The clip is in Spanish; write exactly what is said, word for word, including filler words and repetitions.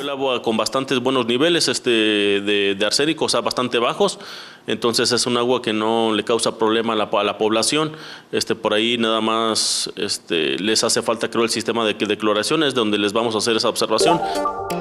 el agua con bastantes buenos niveles este, de, de arsénico, o sea, bastante bajos. Entonces es un agua que no le causa problema a la, a la población. Este, por ahí nada más este, les hace falta, creo, el sistema de, de cloración, es donde les vamos a hacer esa observación.